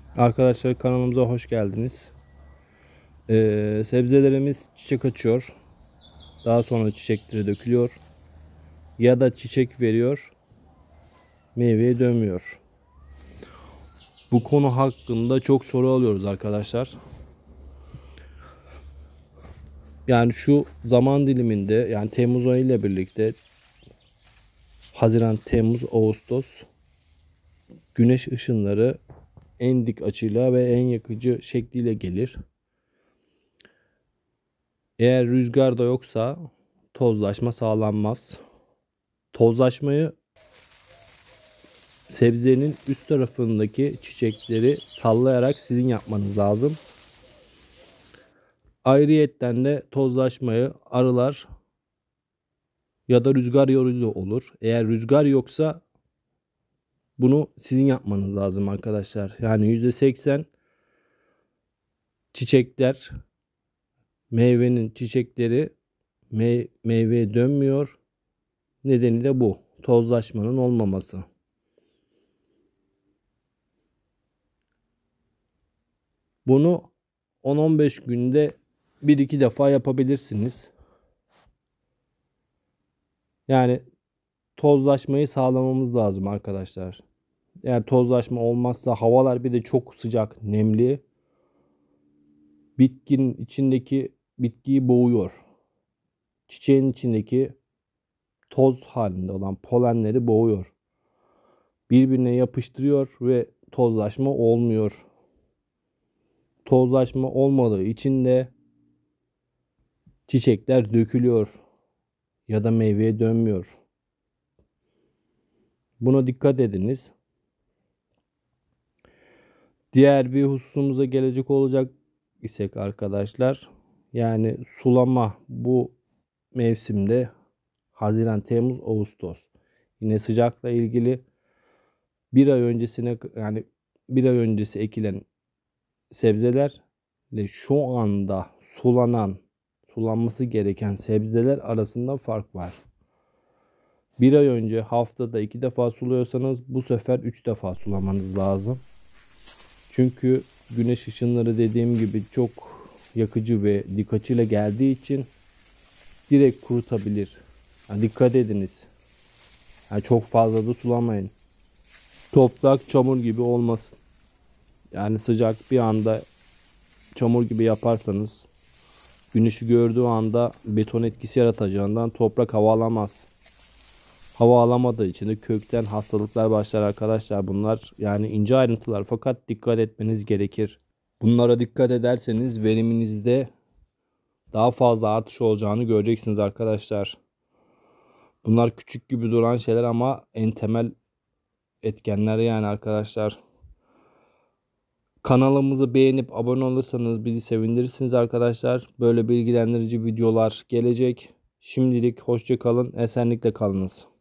Arkadaşlar kanalımıza hoş geldiniz. Sebzelerimiz çiçek açıyor. Daha sonra çiçekleri dökülüyor. Ya da çiçek veriyor, meyveye dönmüyor. Bu konu hakkında çok soru alıyoruz arkadaşlar. Yani şu zaman diliminde, yani Temmuz ayı ile birlikte Haziran, Temmuz, Ağustos güneş ışınları en dik açıyla ve en yakıcı şekliyle gelir. Eğer rüzgar da yoksa tozlaşma sağlanmaz. Tozlaşmayı sebzenin üst tarafındaki çiçekleri sallayarak sizin yapmanız lazım. Ayrıyetten de tozlaşmayı arılar ya da rüzgar yoluyla olur. Eğer rüzgar yoksa bunu sizin yapmanız lazım arkadaşlar. Yani %80 çiçekler, meyvenin çiçekleri meyveye dönmüyor. Nedeni de bu. Tozlaşmanın olmaması. Bunu 10-15 günde 1-2 defa yapabilirsiniz. Yani tozlaşmayı sağlamamız lazım arkadaşlar. Eğer tozlaşma olmazsa, havalar bir de çok sıcak, nemli, bitkinin içindeki bitkiyi boğuyor. Çiçeğin içindeki toz halinde olan polenleri boğuyor. Birbirine yapıştırıyor ve tozlaşma olmuyor. Tozlaşma olmadığı için de çiçekler dökülüyor ya da meyveye dönmüyor. Buna dikkat ediniz. Diğer bir hususumuza gelecek olacak isek arkadaşlar, yani sulama bu mevsimde Haziran, Temmuz, Ağustos. Yine sıcakla ilgili bir ay öncesine, yani bir ay öncesi ekilen sebzelerle şu anda sulanması gereken sebzeler arasında fark var. Bir ay önce haftada 2 defa suluyorsanız bu sefer 3 defa sulamanız lazım. Çünkü güneş ışınları dediğim gibi çok yakıcı ve dik açıyla geldiği için direkt kurutabilir. Yani dikkat ediniz. Yani çok fazla da sulamayın. Toprak çamur gibi olmasın. Yani sıcak bir anda çamur gibi yaparsanız güneşi gördüğü anda beton etkisi yaratacağından toprak hava alamaz. Hava alamadığı için de kökten hastalıklar başlar arkadaşlar. Bunlar yani ince ayrıntılar, fakat dikkat etmeniz gerekir. Bunlara dikkat ederseniz veriminizde daha fazla artış olacağını göreceksiniz arkadaşlar. Bunlar küçük gibi duran şeyler ama en temel etkenler yani arkadaşlar. Kanalımızı beğenip abone olursanız bizi sevindirirsiniz arkadaşlar. Böyle bilgilendirici videolar gelecek. Şimdilik hoşça kalın, esenlikle kalınız.